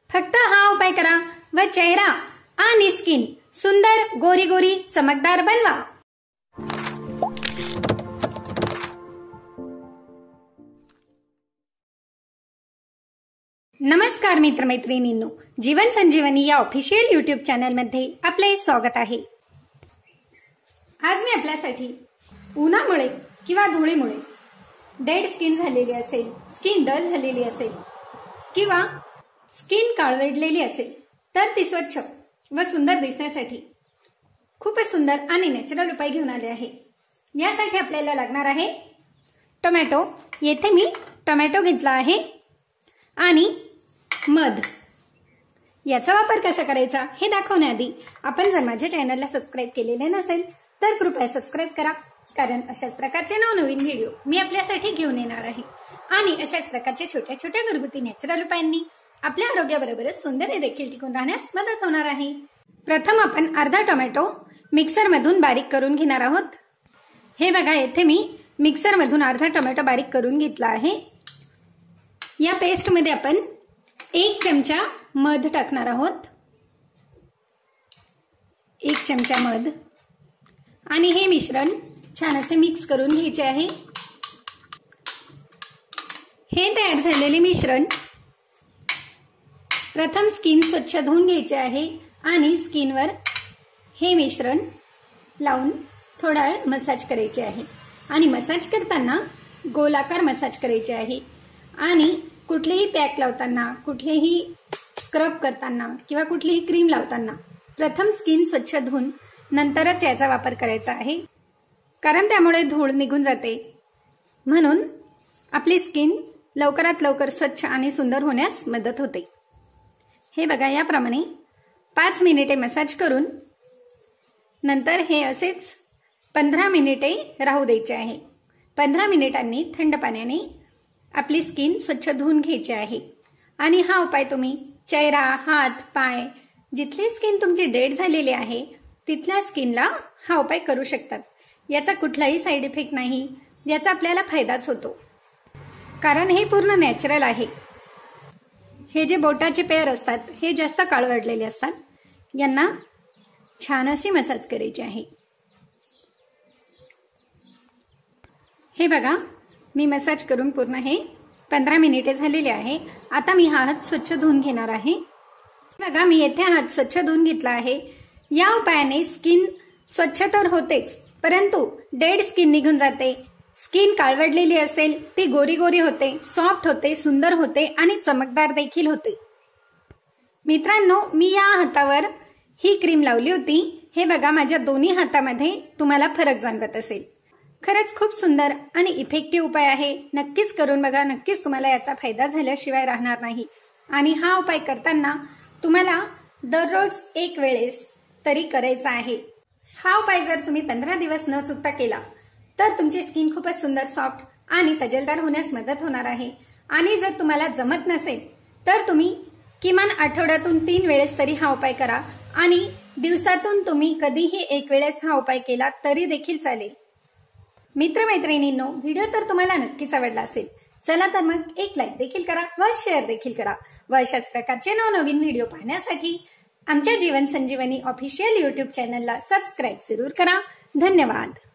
फक्त हा उपाय करा व चेहरा आणि स्किन सुंदर, गोरी गोरी, चमकदार बनवा। नमस्कार मित्रमैत्रिणींनो, जीवन संजीवनी या ऑफिशियल यूट्यूब चॅनल मध्ये आपले स्वागत आहे। आज मी आपल्यासाठी उन्हामुळे किंवा धुळीमुळे डेड स्किन झालेली असेल, स्किन डल झालेली असेल किंवा स्किन काळवेडलेली असेल तर ती स्वच्छ व सुंदर दिसण्यासाठी खूपच सुंदर आणि नॅचरल उपाय घेऊन आले आहे। यासाठी आपल्याला लागणार आहे टोमॅटो। येथे मी टोमॅटो घेतला आहे आणि मध। याचा वापर कसा करायचा हे दाखवण्याआधी आपण जर माझ्या चॅनलला सबस्क्राइब केलेले नसेल तर कृपया सबस्क्राइब करा, कारण अशाच प्रकारचे नवनवीन व्हिडिओ मी आपल्यासाठी घेऊन येणार आहे आणि अशाच प्रकारचे छोट्या छोट्या घरगुती नॅचरल उपायांनी आपल्या आरोग्याबरोबरच सौंदर्य देखील टिकून राहण्यास मदत होणार आहे। प्रथम आपण अर्धा टोमॅटो मिक्सर मधून बारीक करून घेणार आहोत। हे बघा, येथे मी मिक्सर मधून अर्धा टोमॅटो बारीक करून घेतला आहे। या पेस्ट मध्ये आपण 1 चमचा मध टाकणार आहोत, 1 चमचा मध, आणि हे मिश्रण छान असे मिक्स करून घ्यायचे आहे। हे तयार झालेले मिश्रण प्रथम स्किन स्वच्छ धुवून घ्यायचे आहे आणि स्किनवर हे मिश्रण लावून थोडा वेळ मसाज करायचे आहे आणि मसाज करताना गोलाकार मसाज करायचे आहे आणि कुठलेही पॅक लावताना, कुठलेही स्क्रब करताना किंवा कुठलीही क्रीम लावताना प्रथम स्किन स्वच्छ धुवून नंतरच याचा वापर करायचा आहे, कारण त्यामुळे धूळ निघून जाते, म्हणून आपली स्किन लवकरात लवकर स्वच्छ आणि सुंदर होण्यास मदत होते। हे बघा, याप्रमाणे 5 मिनिटे मसाज करून नंतर हे असेच 15 मिनिटे राहू द्यायचे आहे। 15 मिनिटांनी थंड पाण्याने आपली स्किन स्वच्छ धुवून घ्यायची आहे आणि हा उपाय तुम्ही चेहरा, हात, पाय, जिथली स्किन तुमची डेड झालेली आहे तिथल्या स्किनला हा उपाय करू शकतात। याचा कुठलाही साइड इफेक्ट नाही, याचा आपल्याला फायदाच होतो, कारण हे पूर्ण नॅचरल आहे। हे जे बोटाचे पेयर असतात हे जास्त काळवडलेले असतात, यांना छान अशी मसाज करायची आहे। हे बघा, मी मसाज करून पूर्ण हे 15 मिनिटे झालेले आहे। आता मी हा हात स्वच्छ धुवून घेणार आहे। बघा, मी येथे हात स्वच्छ धुवून घेतला आहे। या उपायाने स्किन स्वच्छ तर होतेच, परंतु डेड स्किन निघून जाते। स्किन काळवडलेली असेल ती गोरी गोरी होते, सॉफ्ट होते, सुंदर होते आणि चमकदार देखील होते। मित्रांनो, मी या हातावर ही क्रीम लावली होती। हे बघा, माझ्या दोन्ही हातामध्ये तुम्हाला फरक जाणवत असेल। खरंच खूप सुंदर आणि इफेक्टिव्ह उपाय आहे। नक्कीच करून बघा, नक्कीच तुम्हाला याचा फायदा झाल्याशिवाय राहणार नाही। आणि हा उपाय करताना तुम्हाला दररोज 1 वेळेस तरी करायचा आहे। हा उपाय जर तुम्ही 15 दिवस न चुकता केला तर तुमची स्किन खूपच सुंदर, सॉफ्ट आणि तजेलदार होण्यास मदत होणार आहे। आणि जर तुम्हाला जमत नसेल तर तुम्ही किमान आठवड्यातून 3 वेळेस तरी हा उपाय करा आणि दिवसातून तुम्ही कधीही 1 वेळेस हा उपाय केला तरी देखील चालेल। मित्रमैत्रिणींनो, व्हिडिओ तर तुम्हाला नक्कीच आवडला असेल। चला तर मग एक लाईक देखील करा व शेअर देखील करा व अशाच प्रकारचे नवनवीन व्हिडिओ पाहण्यासाठी आमच्या जीवन संजीवनी ऑफिशियल यूट्यूब चॅनलला सबस्क्राईब जरूर करा। धन्यवाद।